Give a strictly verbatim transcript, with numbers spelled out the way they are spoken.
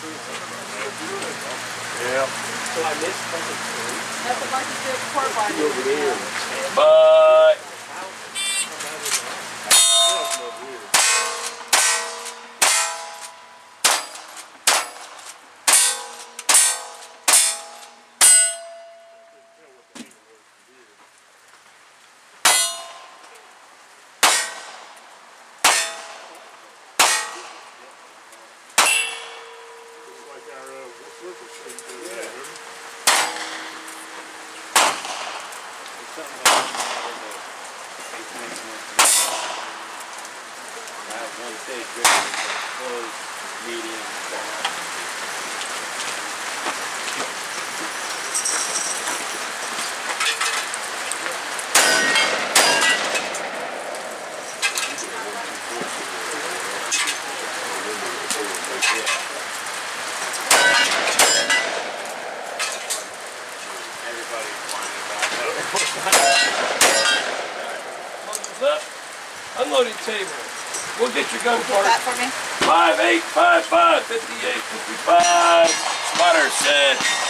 Yeah. So I missed something. That's a bunch of good pork bodies over there. But unloading table. We'll get your gun part. That for me. Five eight five five fifty eight fifty five. Spotter set.